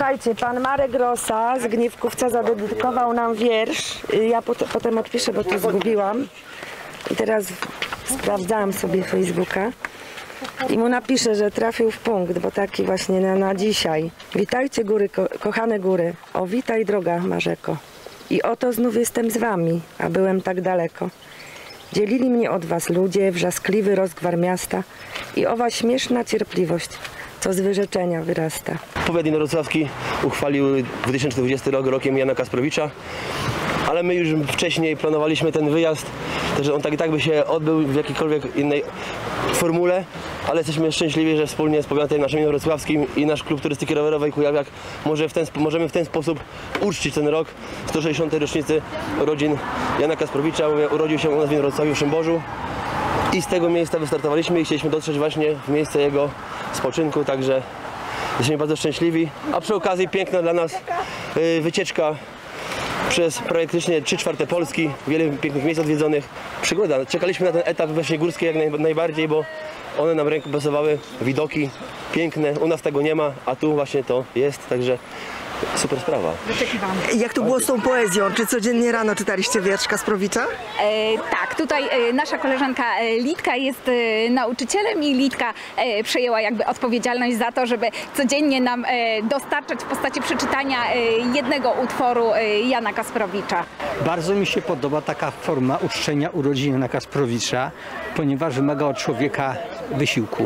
Słuchajcie, pan Marek Rosa z Gniewkówca zadedykował nam wiersz. Ja potem odpiszę, bo tu zgubiłam. I teraz sprawdzałam sobie Facebooka. I mu napiszę, że trafił w punkt, bo taki właśnie na dzisiaj. Witajcie góry, kochane góry. O, witaj droga Marzeko. I oto znów jestem z wami, a byłem tak daleko. Dzielili mnie od was ludzie, wrzaskliwy rozgwar miasta i owa śmieszna cierpliwość, co z wyrzeczenia wyrasta. Powiat inowrocławski uchwalił 2020 rok rokiem Jana Kasprowicza, ale my już wcześniej planowaliśmy ten wyjazd, że on tak by się odbył w jakiejkolwiek innej formule, ale jesteśmy szczęśliwi, że wspólnie z powiatem naszym inowrocławskim i nasz klub turystyki rowerowej Kujawiak możemy w ten sposób uczcić ten rok 160. rocznicy urodzin Jana Kasprowicza. Urodził się u nas w Inowrocławiu w Szymborzu i z tego miejsca wystartowaliśmy i chcieliśmy dotrzeć właśnie w miejsce jego spoczynku, także jesteśmy bardzo szczęśliwi, a przy okazji piękna dla nas wycieczka przez praktycznie 3/4 Polski, wiele pięknych miejsc odwiedzonych, przygoda. Czekaliśmy na ten etap właśnie górski jak najbardziej, bo one nam ręku pasowały, widoki piękne, u nas tego nie ma, a tu właśnie to jest, także super sprawa. Jak to było z tą poezją? Czy codziennie rano czytaliście wiersz Kasprowicza? Tak, tutaj nasza koleżanka Litka jest nauczycielem i Litka przejęła jakby odpowiedzialność za to, żeby codziennie nam dostarczać w postaci przeczytania jednego utworu Jana Kasprowicza. Bardzo mi się podoba taka forma uczczenia urodzin Jana Kasprowicza, ponieważ wymaga od człowieka wysiłku.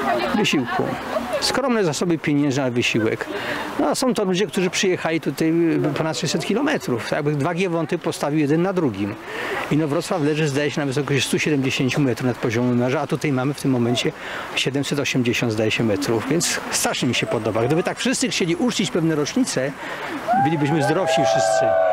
Skromne zasoby pieniężne na wysiłek. No, są to ludzie, którzy przyjechali tutaj ponad 600 km. Jakby dwa Giewonty postawił jeden na drugim. Inowrocław leży, zdaje się, na wysokości 170 metrów nad poziomem morza, a tutaj mamy w tym momencie 780, zdaje się, metrów, więc strasznie mi się podoba. Gdyby tak wszyscy chcieli uczcić pewne rocznice, bylibyśmy zdrowsi wszyscy.